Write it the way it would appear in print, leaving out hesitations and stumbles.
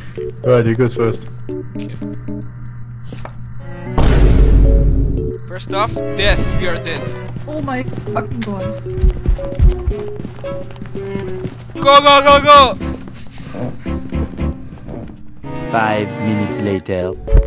Alright, he goes first. Okay. First off, death. We are dead. Oh my fucking god. Go, go, go, go! 5 minutes later.